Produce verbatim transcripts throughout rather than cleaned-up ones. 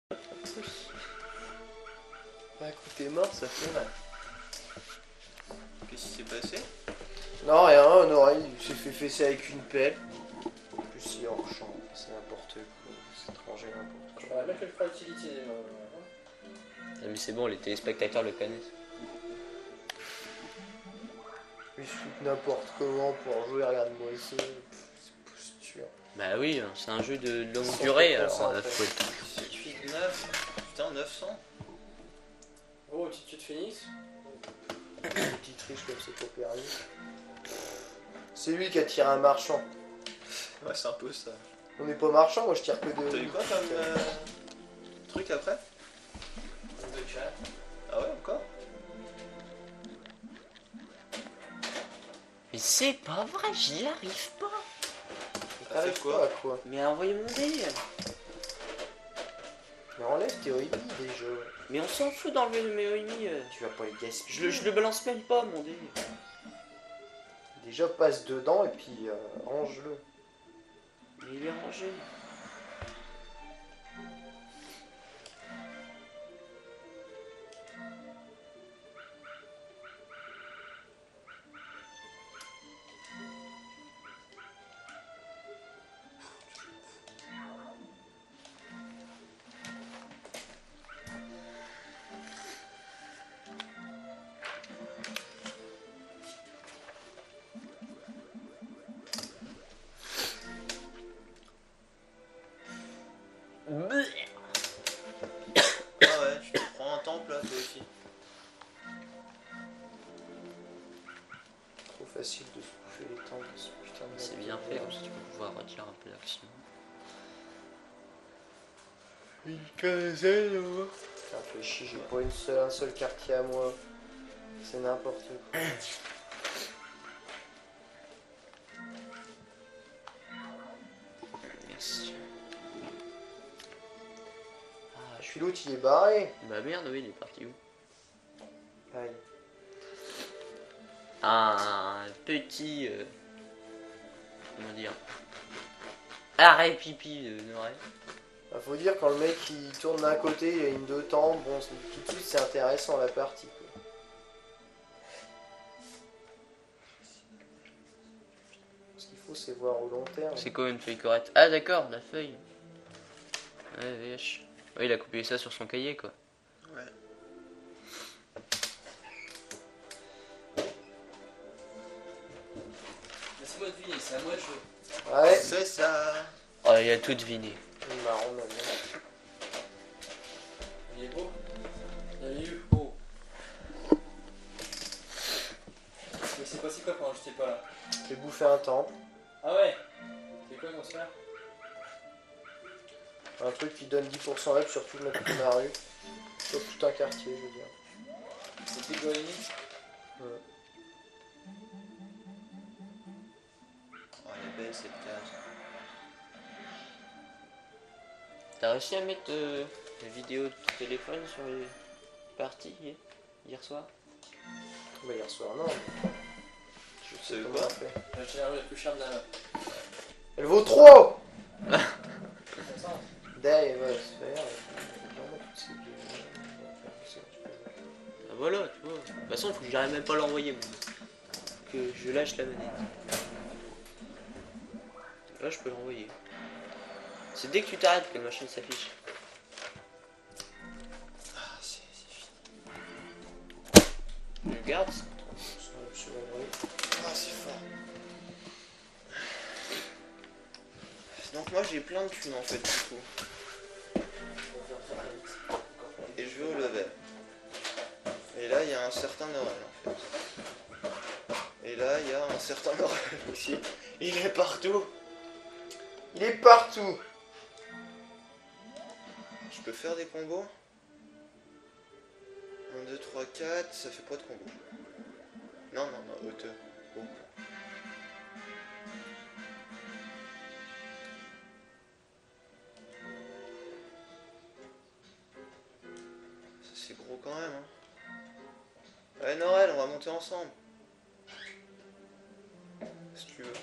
Un coup t'es mort, ça fait mal. Qu'est-ce qui s'est passé? Non, rien, un oreille, il s'est fait fesser avec une pelle. En plus, il est hors champ, c'est n'importe quoi, c'est étranger n'importe quoi. Ouais, là, je le ferai utilité. Euh... Ah, mais c'est bon, les téléspectateurs le connaissent. Il se fout n'importe comment pour jouer, regarde-moi ça. C'est posture. Bah oui, hein, c'est un jeu de longue Sans durée, te alors concentrer. euh, faut être... dix-huit, neuf, putain, neuf cents. Oh, tu tu te finisses. Une petite triche comme c'est pour perdu. C'est lui qui a tiré un marchand. Ouais, c'est un peu ça. On n'est pas marchand, moi je tire que de. T'as eu quoi comme euh, truc après? De chat. Ah ouais, encore? Mais c'est pas vrai, j'y arrive pas. T'as fait T'arrives quoi? pas à quoi? Mais envoyez mon dé. Mais enlève tes O I M I déjà. Mais on s'en fout d'enlever le mes O I M I. euh. Tu vas pas les gaspiller. Je le, je le balance même pas, mon dé. Déjà passe dedans et puis euh, range-le. Mais il est rangé. Ah ouais, tu te prends un temple là, toi aussi. Trop facile de se bouffer les temps de ce putain de C'est mec. bien fait, comme ça tu peux pouvoir retirer un peu d'action. Une quinzaine, ouais. Ça me fait chier, j'ai pas une seule, un seul quartier à moi. C'est n'importe quoi. Merci. Ah, je suis l'autre, il est barré. Bah merde, oui, il est parti où? Aïe. Un petit... euh, comment dire? Arrêt pipi de Noël. Bah, faut dire, quand le mec il tourne d'un côté, il a une deux temps, bon, c'est- tout de suite c'est intéressant la partie. Quoi. Ce qu'il faut, c'est voir au long terme. C'est quoi une feuille correcte? Ah d'accord, la feuille. Ouais, vache. Ouais, il a copié ça sur son cahier, quoi. Ouais. Laisse-moi deviner, c'est à moi de jouer. Ouais, C'est ça. Oh, il a tout deviné. c'est marrant maintenant. Il est beau. Il y avait eu. Oh. Mais c'est passé quoi pendant que j'étais pas là? J'ai bouffé un temple, Ah ouais. C'est quoi qu'on se fait? un truc qui donne dix pour cent up sur tout le de ma rue. Sur tout un quartier, je veux dire. C'était quoi l'ennemi? Ouais. Oh, elle est belle cette case. T'as réussi à mettre euh, la vidéo de ton téléphone sur les parties hier, hier soir? Bah hier soir, non. Je sais sais quoi comment on fait. J'ai acheté la rue la plus chère de la map. Elle vaut trop. Comme ça. Derrière, ouais, se faire. euh, vraiment, toutes ces vidéos, on va faire ça, tu peux- Ah voilà, tu vois. De toute façon, faut que j'arrive même pas à l'envoyer, moi. Que je lâche la manette. Là, je peux l'envoyer. C'est dès que tu t'arrêtes que le machin s'affiche. Ah, c'est c'est fini. Je garde. Sur le- sur le bruit. Ah, c'est fort. Donc moi j'ai plein de thunes en fait du coup. Et je vais au level. Et là il y a un certain Noël en fait. Et là il y a un certain Noël aussi. Il est partout. Il est partout. Je peux faire des combos. un, deux, trois, quatre, ça fait pas de combo. Non, non, non, hauteur. Oh. Ça c'est gros quand même. Hein. Ouais, Noël, on va monter ensemble. Si tu veux.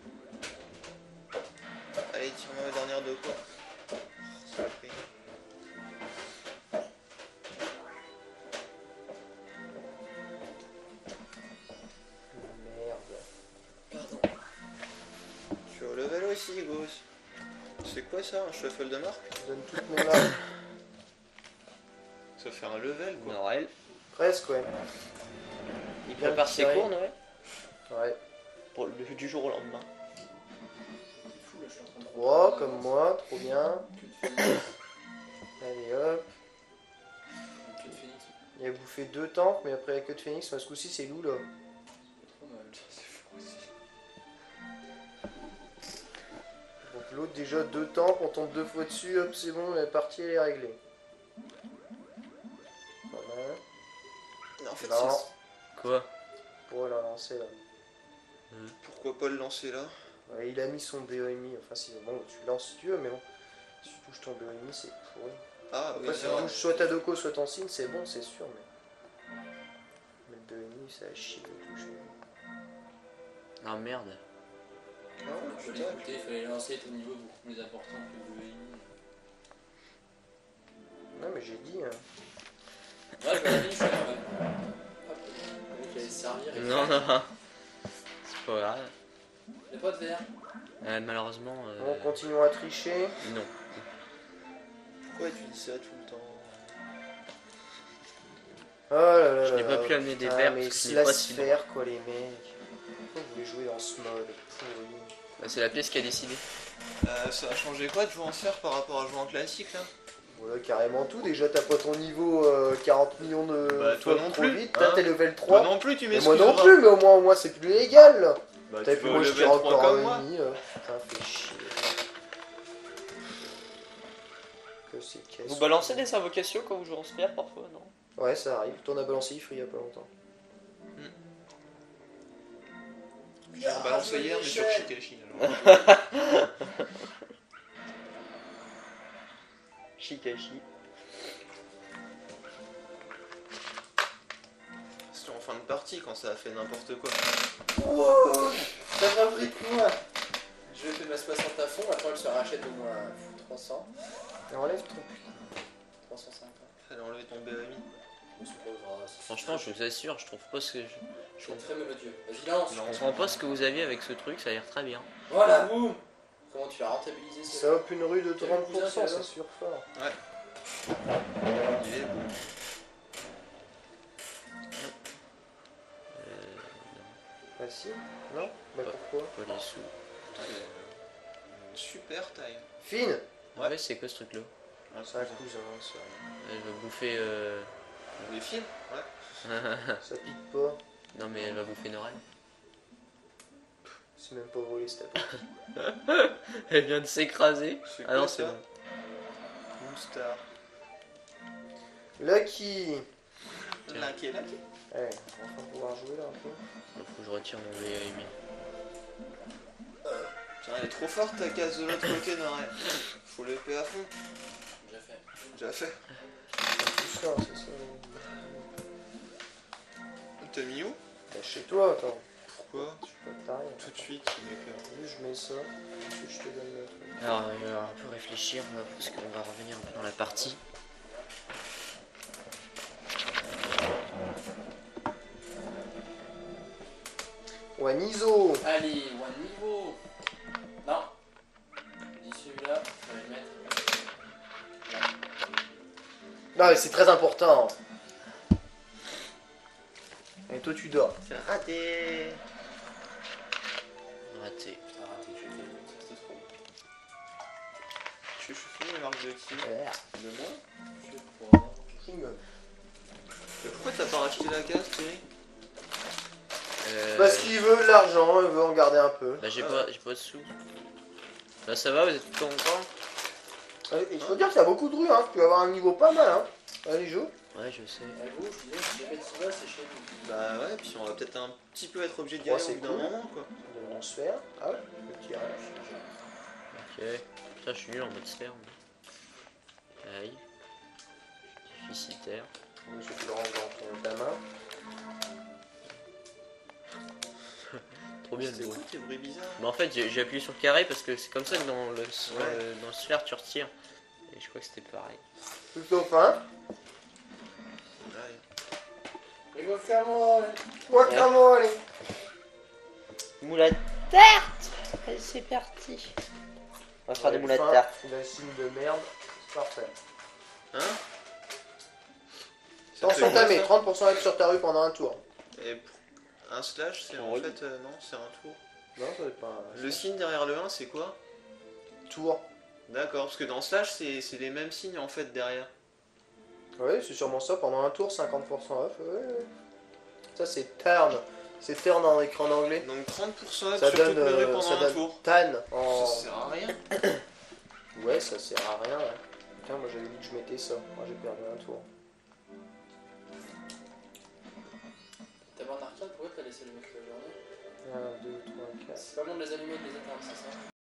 Allez, tire-moi la dernière de quoi. Oh, ça m'a pris. Ghost. C'est quoi ça, un shuffle de marque? Je donne toutes mes marques. Ça fait un level quoi. Noël. Presque, ouais. Il Bien prépare ses tiré. cours, Noël. Ouais. Pour le, du jour au lendemain. C'est fou là, je suis en train de trois comme moi, trop bien. Queue de phénix. Allez hop. Une queue de phénix. Il a bouffé deux tanks, mais après la queue de phénix, ce coup-ci c'est loup là. C'est trop mal. C'est fou aussi. Donc l'autre déjà deux tanks, on tombe deux fois dessus, hop c'est bon, la partie elle est réglée. Voilà. Non, en fait, Non, c'est- Quoi? pour la lancer là. pourquoi pas le lancer là? Ouais, il a mis son B E M I, enfin si bon tu lances si tu veux, mais bon. Si tu touches ton B E M I c'est pourri. Ah oui, Après si c'est tu vrai. touches soit ta Doko soit ton signe, c'est bon, c'est sûr, mais. Mais le B E M I ça chie de toucher. Ah merde. Ah, Il fallait putain. écouter, il fallait lancer ton niveau beaucoup plus important que le V I. Non mais j'ai dit, hein. Ouais, je l'ai dit, je suis en mode. Hop, le mec allait se servir et. Non, non. C'est pas grave. Y'a pas de verre. Euh, malheureusement. euh, Bon, continuons à tricher. Non. Pourquoi tu dis ça tout le temps? Oh là là Je là n'ai pas là. pu amener des Ah, verres mais parce que je c'est n'ai la pas si bon. sphère quoi les mecs. Pourquoi vous voulez jouer dans ce mode pourri? Bah, c'est la pièce qui a décidé. Euh, ça a changé quoi de jouer en sphère par rapport à jouer en classique là? Voilà carrément tout, déjà t'as pas ton niveau euh, quarante millions de Bah, toi fois non trop plus, vite, hein. t'as tes level Toi trois. non plus, tu Et m'excuseras. moi non plus, mais au moins, au moins c'est plus légal là. Bah, T'as tu plus vas moi au je level tire trois encore comme un moi. ennemi. euh. Putain, fais chier. Que c'est casse. Vous balancez des invocations quand vous jouez en sphère parfois, non? Ouais, ça arrive. T'en as balancé Ifri il y a pas longtemps. J'ai balancé hier, mais sur Shikashi. alors. Shikashi. C'était en fin de partie quand ça a fait n'importe quoi. Wow, ça m'a pris de moi. Je fais ma soixante à fond, après elle se rachète au moins trois cents, Enlève ton. trois cent cinquante. Fallait enlever ton B M I. C'est pas grave. Franchement, je vous assure, je trouve pas ce que je. Je suis très mélodieux. Vas-y, lance. Je comprends pas ce que vous aviez avec ce truc, ça a l'air très bien. Voilà, boum. Comment tu vas rentabiliser ça? Ça hop une rue de Quel trente cousin pour cent, qu'elle a c'est là sûr fort. Il est beau. Euh, Bah si. Non. Bah Ouais. pourquoi? pas les sous. Putain, il a une super taille. Fine. Ouais, ouais c'est quoi ce truc-là? C'est un cousin, ça. Elle va bouffer. Euh... Des films? Ouais. Ça pique pas. non, mais elle va bouffer Noël. C'est même pas volé cette attaque. Elle vient de s'écraser. C'est Ah quoi, non, ça c'est bon. Moonstar. Lucky. Tiens. Lucky, lucky. Ouais, on va enfin pouvoir jouer là un peu. Faut que je retire mon V M I. Putain, elle est trop forte ta case de l'autre côté, Noël. Faut l'épée à fond. Déjà fait. Déjà fait. Tout ça, c'est ça. T'as mis où? Bah, chez toi, attends. Pourquoi? Je suis pas de taré. Tout de suite, il met peur. Vu, je mets ça. Ensuite, je te donne le truc. Alors, il va un peu réfléchir là, parce qu'on va revenir un peu dans la partie. Wanizo. Allez, one niveau. Non. Je dis celui-là, je vais le mettre. Non, mais c'est très important. Et toi, tu dors. C'est raté. Raté. Ah, raté, je vais le ça c'était trop. Tu je fais les marques de qui? Ouais. De moi? Je sais pas. Mais pourquoi t'as pas racheté la case, Thierry? Euh... Parce qu'il veut de l'argent, il veut en garder un peu. Bah, j'ai pas, j'ai pas de sous. Là, ça va, vous êtes contents? Euh, Il faut dire qu'il y a beaucoup de rues, hein. Tu vas avoir un niveau pas mal, hein. Allez, joue. Ouais, je sais. À vous, je disais, si jamais tu vas, c'est chez nous. Bah ouais, puis on va peut-être un petit peu être obligé d'y Ouais, aller au c'est bout d'un cool. moment, quoi. On se fait. Ah ouais, le tirage. Ok. Putain, je suis nul en mode sphère. moi. Aïe. Déficitaire. Je te le rends dans ton- ta main. Trop bien le C'est bruit. quoi tes bruits bizarres? Bah, en fait, j'ai j'ai appuyé sur le carré parce que c'est comme ça que dans le, dans le, dans le sphère tu retires. Et je crois que c'était pareil. Plutôt fin. Ouais. Il va faire moi, allez. Ouais, comment, allez. Moula tarte. C'est parti. On va faire des Ouais, moulins de fin, tarte. Il a un signe de merde. C'est parfait. Hein? Ça te Attention fait quoi, tamé, ça trente pour cent être sur ta rue pendant un tour. Et pour- un slash, c'est en Oui. fait. euh, non, c'est un tour. Non, ça c'est pas un Le signe derrière le un, c'est quoi? tour. D'accord, parce que dans slash, c'est c'est les mêmes signes en fait derrière. Oui, c'est sûrement ça. Pendant un tour, cinquante pour cent off. Ouais, ouais. Ça c'est turn. C'est turn en écran anglais. Donc trente pour cent Ça sur donne, toute la rue euh, pendant ça un donne tour. tan Ça en. sert à rien. Ouais, ça sert à rien. Ouais. Putain, moi j'avais dit que je mettais ça. Moi j'ai perdu un tour. T'as borne arcade, pourquoi t'as laissé allumer toute la journée? un, deux, trois, quatre. C'est pas bon de les allumer et de les éteindre, c'est ça?